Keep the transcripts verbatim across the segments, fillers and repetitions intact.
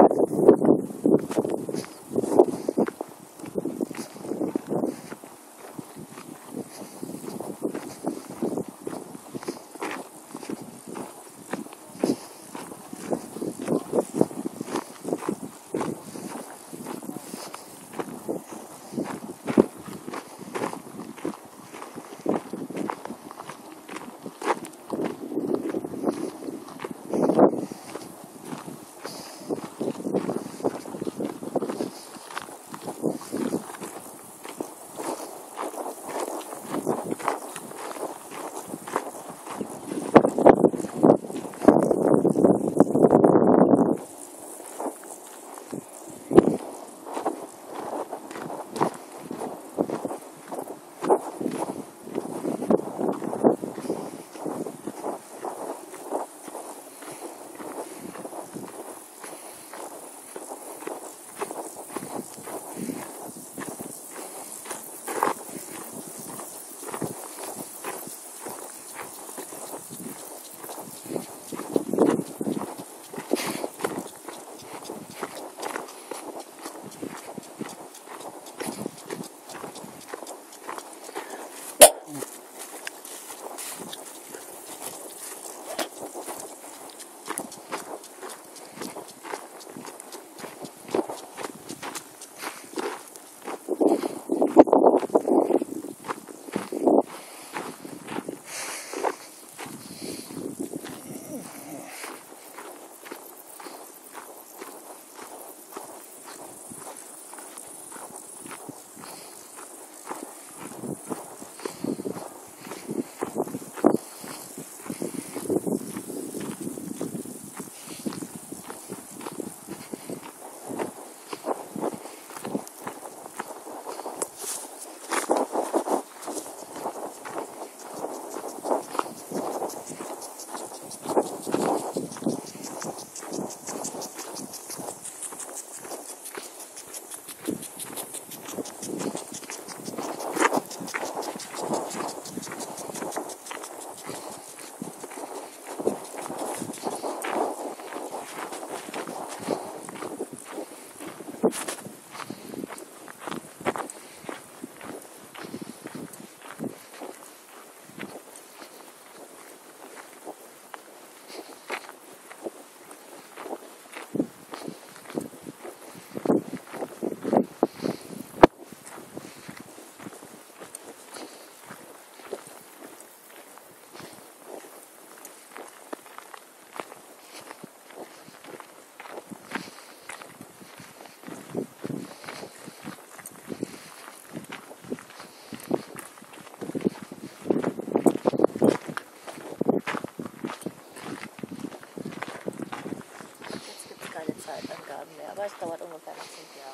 Aber es dauert ungefähr noch fünf Jahre.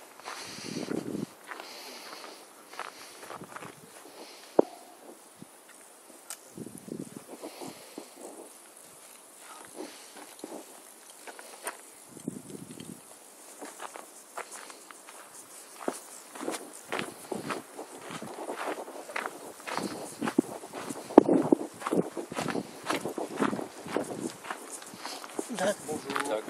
Bonjour. Danke.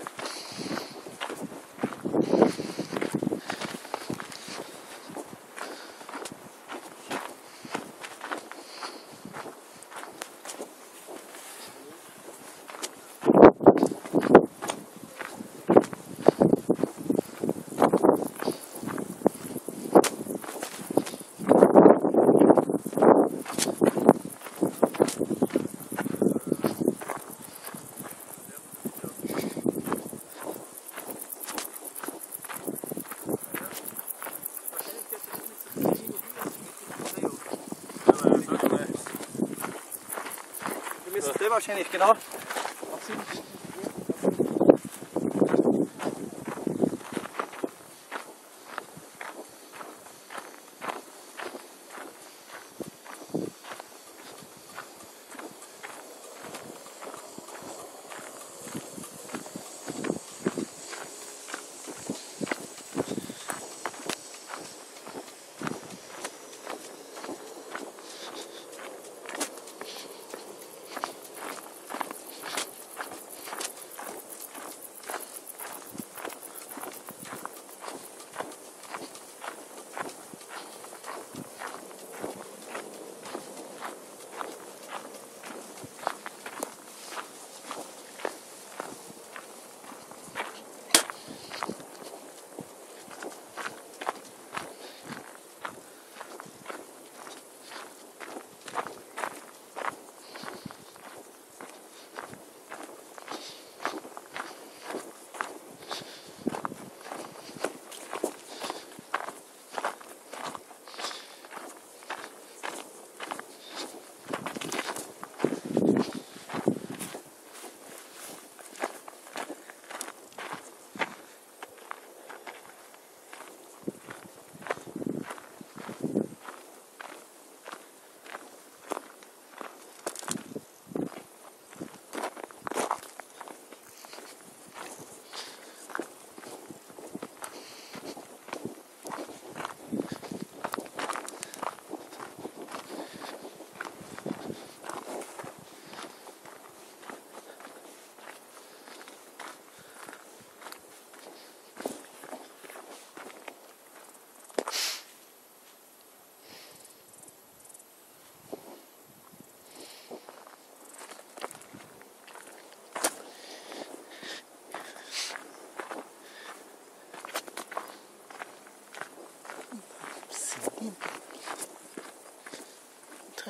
Der wahrscheinlich, genau.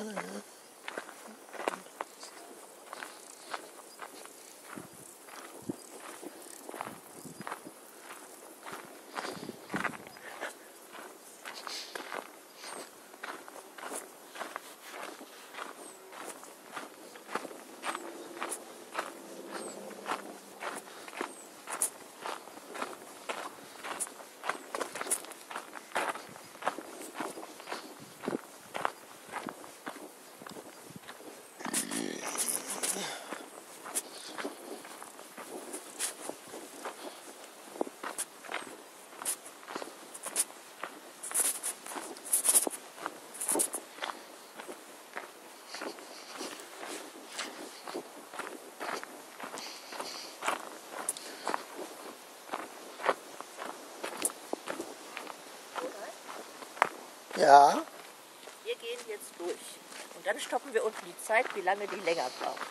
Ja, Wir gehen jetzt durch. Und dann stoppen wir unten die Zeit, wie lange die länger brauchen.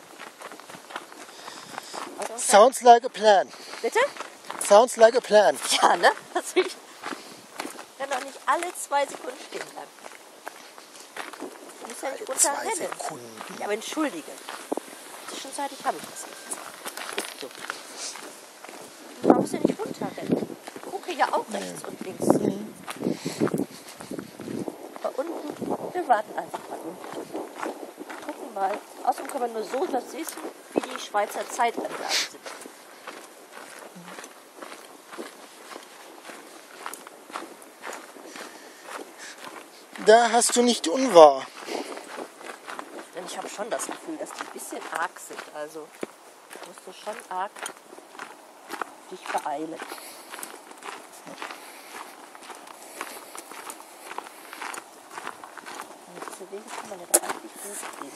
Also, sounds like a plan. bitte? Sounds like a plan. Ja, ne? Also ich kann doch nicht alle zwei Sekunden stehen bleiben. Ich muss ja nicht Alle zwei runterrennen. Sekunden. Ja, aber entschuldige. Zwischenzeitlich habe ich das nicht. Ist so. Man muss ja nicht runterrennen. Ich gucke ja auch rechts und links. Da unten, wir warten einfach mal unten. Gucken mal. Außerdem kann man nur so das sehen, wie die Schweizer Zeitangaben sind. Da hast du nicht unwahr. Denn ich habe schon das Gefühl, dass die ein bisschen arg sind. Also musst du schon arg dich beeilen. Und diese Wege kann man ja doch eigentlich gut gehen.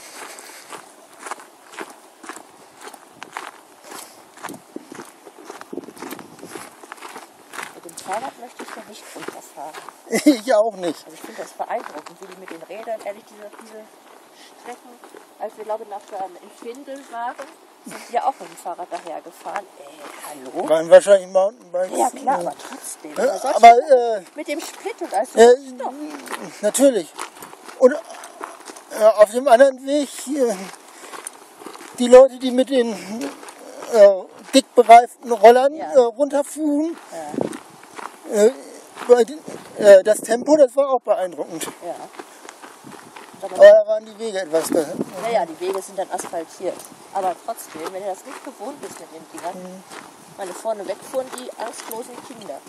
Mit dem Fahrrad möchte ich ja nicht runterfahren. Ich auch nicht. Also ich finde das beeindruckend, wie die mit den Rädern, ehrlich, diese, diese Strecken, als wir, glaube ich, nach der in Findel waren, sind wir auch mit dem Fahrrad daher gefahren. Ey, hallo? Waren wahrscheinlich Mountainbikes. Ja klar, aber trotzdem. Ja, Aber, aber äh, mit dem Split und alles. äh, Stopp. natürlich. Und äh, auf dem anderen Weg, äh, die Leute, die mit den äh, dick bereiften Rollern Ja. äh, runterfuhren, Ja, äh, bei den- äh, das Tempo, das war auch beeindruckend. ja. Aber da waren die Wege etwas besser. Naja, die Wege sind dann asphaltiert. Aber trotzdem, wenn du das nicht gewohnt bist mit den Dingern, Mhm. meine vorne wegfuhren die angstlosen Kinder.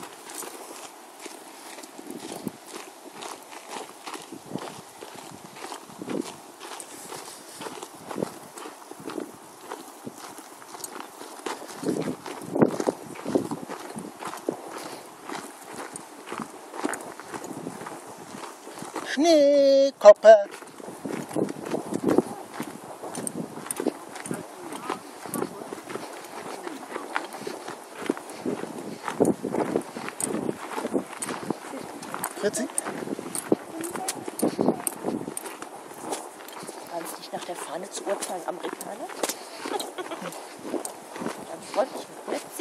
Schneekoppe. vierzig? Kannst dich nach der Fahne zu urteilen, Amerikaner? Dann freundlich mit Betsy.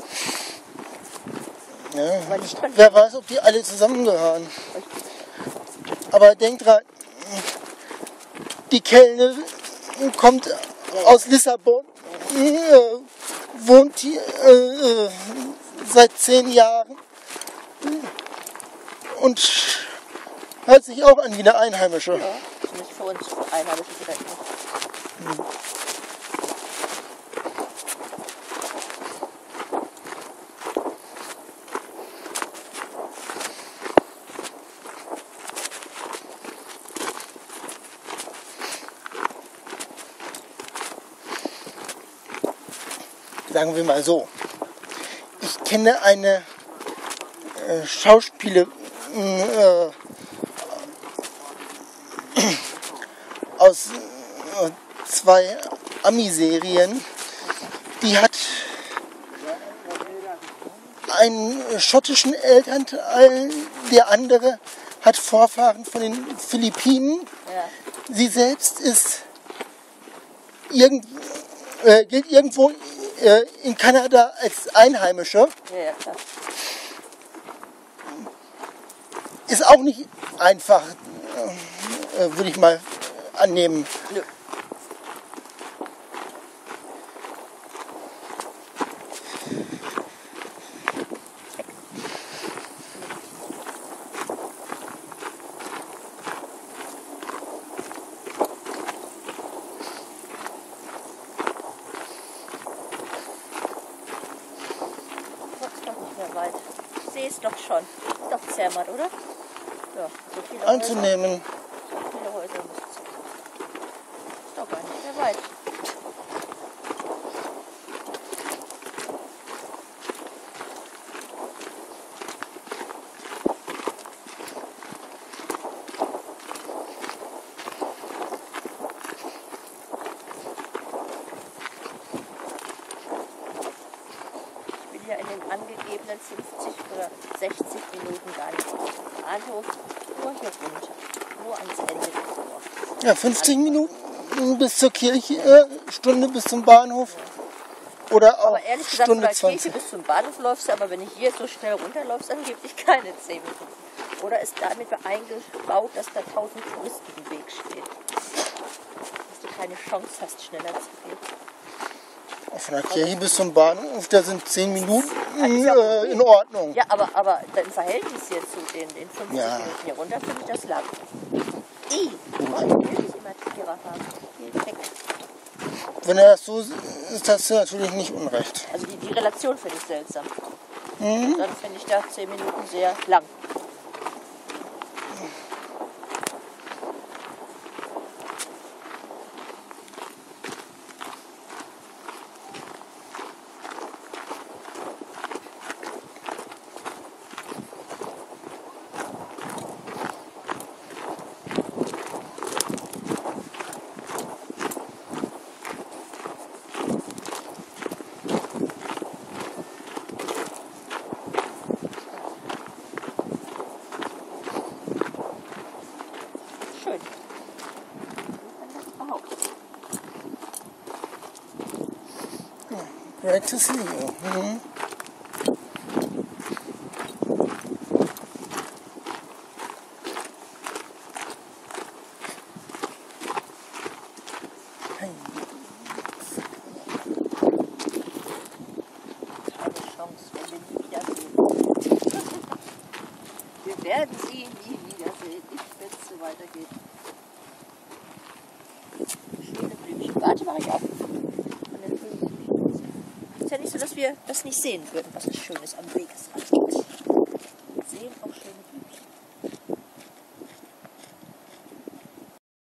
Ja. Weil ich kann Wer weiß, ob die alle zusammengehören. Aber denk dran, die Kellne kommt aus Lissabon, äh, wohnt hier äh, seit zehn Jahren und hört sich auch an wie eine Einheimische. Ja, zumindest für uns Einheimische vielleicht nicht. Sagen wir mal so, ich kenne eine äh, Schauspielerin äh, aus äh, zwei Ami-Serien, die hat einen schottischen Elternteil, der andere hat Vorfahren von den Philippinen. Ja. Sie selbst ist irgend, äh, gilt irgendwo äh, in Kanada als Einheimische. Ja, ja, klar. Ist auch nicht einfach, äh, würde ich mal annehmen. Nö. Weit. Ich sehe es doch schon. Ist doch Zermatt, oder? Ja, so viele Anzunehmen. Häuser. So viele Häuser müssen es sein. Ist doch gar nicht mehr weit. Ja, in den angegebenen fünfzig oder sechzig Minuten gar nicht auf dem Bahnhof, nur hier runter, nur ans Ende des Dorfes. Ja, fünfzig Minuten bis zur Kirche, äh, Stunde bis zum Bahnhof. Ja. Oder auch aber ehrlich gesagt, Stunde von der zwanzig. Kirche bis zum Bahnhof läufst du, aber wenn ich hier so schnell runterläufst, angeblich keine zehn Minuten. Oder ist damit eingebaut, dass da tausend Touristen im Weg stehen? Dass du keine Chance hast, schneller zu gehen. Von der Kirche bis zum Bahnhof, da sind zehn Minuten Ja, äh, in Ordnung. Ja, aber, aber im Verhältnis hier zu den, den fünfzig Ja. Minuten hier runter finde ich das lang. I, oh, ich will nicht immer Tiere haben. Geh weg. Wenn er das so ist, hast du natürlich nicht unrecht. Also die, die Relation finde ich seltsam. Mhm. Dann finde ich da zehn Minuten sehr lang. Schön. Great to see you. Mhm. Keine Chance, wenn wir nie wiedersehen. Wir werden sie nie wiedersehen. Nicht, wenn es so weitergeht. Schöne Blümchen. Warte, mache ich auf. Von den Blümchen. Es ist ja nicht so, dass wir das nicht sehen würden, was es Schönes am Wegesrand gibt.